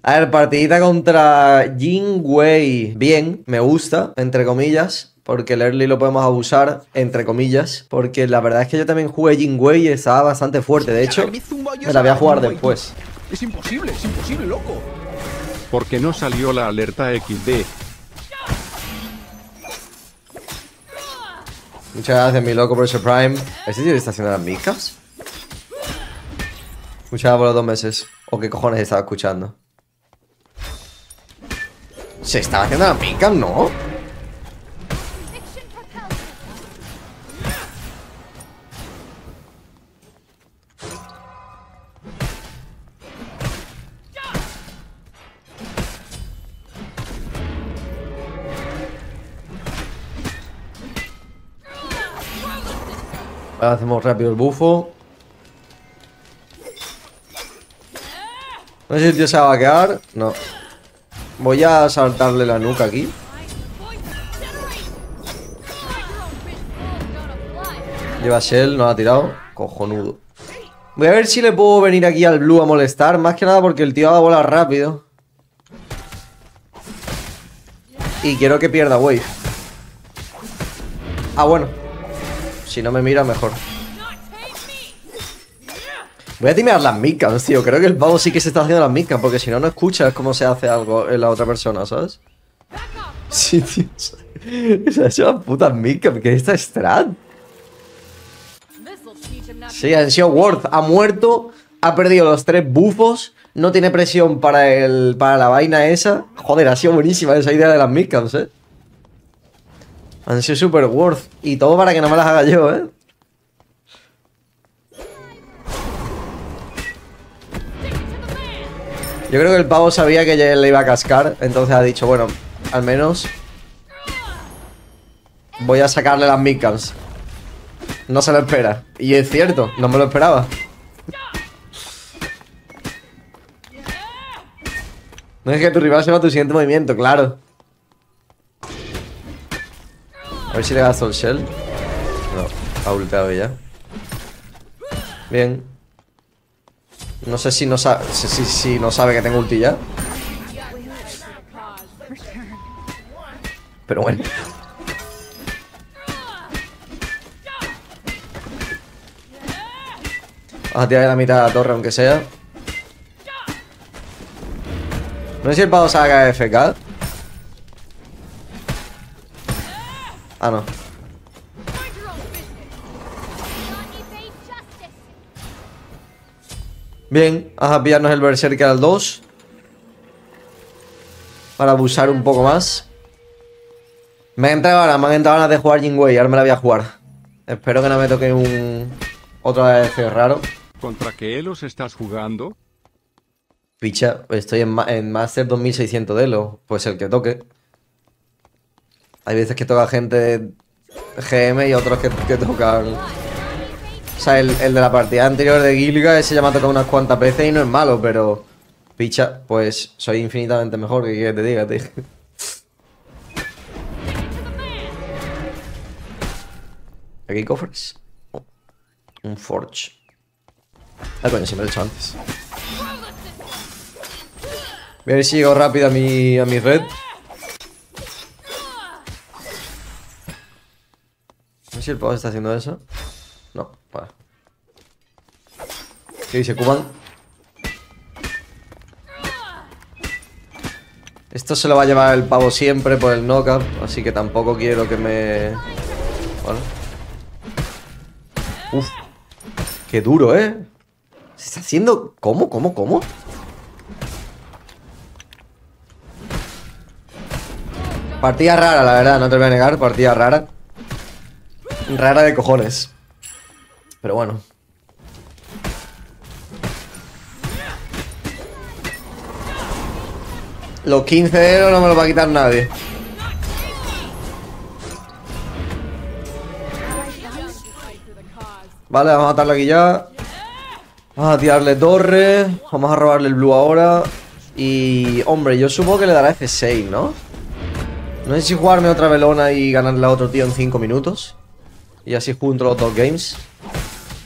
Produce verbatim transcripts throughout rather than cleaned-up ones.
A ver, partidita contra Jin Wei. Bien, me gusta, entre comillas. Porque el early lo podemos abusar, entre comillas. Porque la verdad es que yo también jugué Jin Wei y estaba bastante fuerte. De hecho, me la voy a jugar después. Es imposible, es imposible, loco. ¿Por qué no salió la alerta equis de? Muchas gracias, mi loco, por ese Prime. ¿Este tío está haciendo las micas? Muchas gracias por los dos meses. ¿O qué cojones estaba escuchando? ¿Se estaba haciendo las micas, no? Ahora hacemos rápido el bufo. No sé si el tío se va a quedar. No. Voy a saltarle la nuca aquí. Lleva Shell, no la ha tirado. Cojonudo. Voy a ver si le puedo venir aquí al blue a molestar. Más que nada porque el tío va a volar rápido. Y quiero que pierda wave. Ah, bueno. Si no me mira, mejor. Voy a timear las micas, tío. Creo que el pavo sí que se está haciendo las micas. Porque si no, no escuchas cómo se hace algo en la otra persona, ¿sabes? Sí, tío. Se ha hecho las putas micas. ¿Qué es esta strat? Sí, ha sido Worth. Ha muerto. Ha perdido los tres bufos. No tiene presión para, el, para la vaina esa. Joder, ha sido buenísima esa idea de las midcamps, eh. Han sido super worth. Y todo para que no me las haga yo, eh. Yo creo que el pavo sabía que ya le iba a cascar. Entonces ha dicho, bueno, al menos voy a sacarle las midcamps. No se lo espera. Y es cierto, no me lo esperaba. No es que tu rival sepa tu siguiente movimiento, claro. A ver si le gasto el shell. No, ha ulteado ya. Bien. No sé si no sabe, si, si, si no sabe que tengo ulti ya. Pero bueno. Vamos a tirar la mitad de la torre aunque sea. No sé si el pavo se haga F K. Ah, no. Bien, vamos a pillarnos el Berserker al dos. Para abusar un poco más. Me han entrado ganas, me han entrado ganas de jugar Jin Wei. Ahora me la voy a jugar. Espero que no me toque un... otro A D C raro. ¿Contra qué Elos estás jugando? Picha, estoy en, ma en Master dos mil seiscientos de Elo. Pues el que toque. Hay veces que toca gente G M y otros que, que tocan... O sea, el, el de la partida anterior de Gilga, ese ya me ha tocado unas cuantas veces y no es malo, pero... Picha, pues soy infinitamente mejor, que quieres que te diga, tío. Aquí hay cofres. Oh, un Forge. Ah, coño, si me lo he hecho antes. Voy a ver si llego rápido a mi, a mi red. No sé si el pavo está haciendo eso. No, vale. ¿Qué dice Kuban? Esto se lo va a llevar el pavo siempre por el knockup, así que tampoco quiero que me... Bueno. Uf. Qué duro, ¿eh? Se está haciendo... ¿Cómo? ¿Cómo? ¿Cómo? Partida rara, la verdad, no te lo voy a negar. Partida rara. Rara de cojones. Pero bueno. Los quince euros no me los va a quitar nadie. Vale, vamos a matarlo aquí ya. Vamos a tirarle torre. Vamos a robarle el blue ahora. Y... hombre, yo supongo que le dará F seis, ¿no? No sé si jugarme otra velona y ganarle a otro tío en cinco minutos. Y así junto los dos games.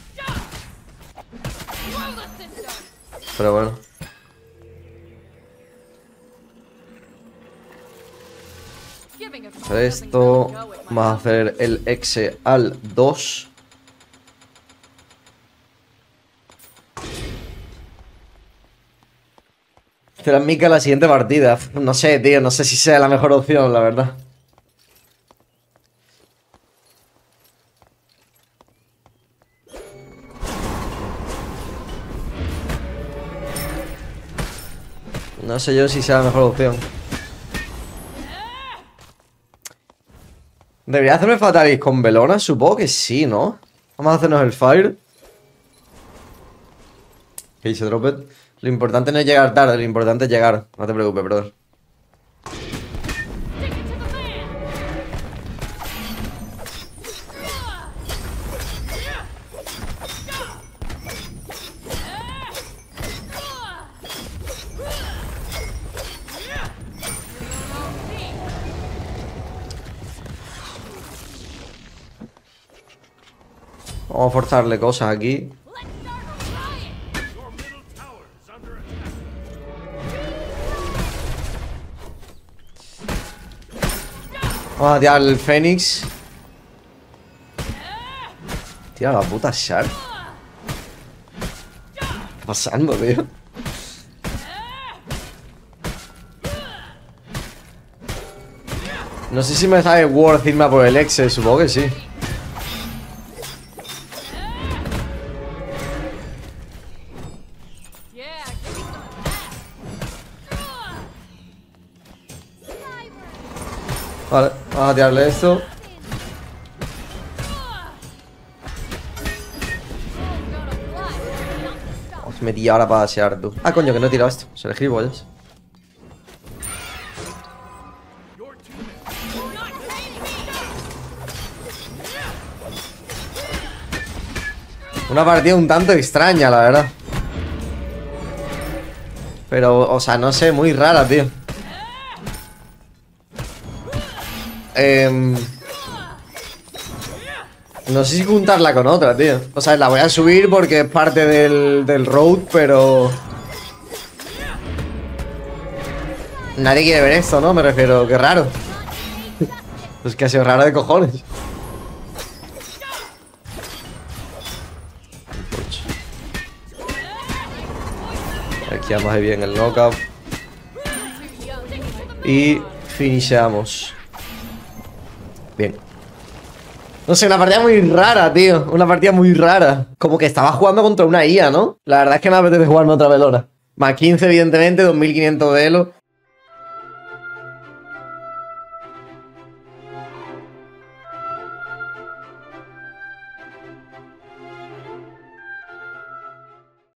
Pero bueno. Hacer esto. Vamos a hacer el exe al dos. Hacer a Mika la siguiente partida. No sé, tío. No sé si sea la mejor opción, la verdad. No sé yo si sea la mejor opción. ¿Debería hacerme Fatalis con Bellona? Supongo que sí, ¿no? Vamos a hacernos el Fire. Que dice Dropped. Lo importante no es llegar tarde, lo importante es llegar. No te preocupes, brother. Vamos a forzarle cosas aquí. Vamos a tirar el Fénix. Tira la puta Shark. ¿Qué está pasando, tío? No sé si me sale worth irme a por el exe, supongo que sí. Vale, vamos a tirarle esto. Os metí ahora para desear tú. Ah, coño, que no he tirado esto. Se le gilipollas. Una partida un tanto extraña, la verdad. Pero, o sea, no sé, muy rara, tío. Eh, no sé si juntarla con otra, tío. O sea, la voy a subir porque es parte del, del road, pero... Nadie quiere ver esto, ¿no? Me refiero, qué raro. Es que ha sido raro de cojones. Aquí vamos a ir bien el knockout. Y finisheamos. Bien. No sé, una partida muy rara, tío. Una partida muy rara. Como que estaba jugando contra una I A, ¿no? La verdad es que me apetece jugarme otra Bellona. Más quince, evidentemente, dos mil quinientos de elo.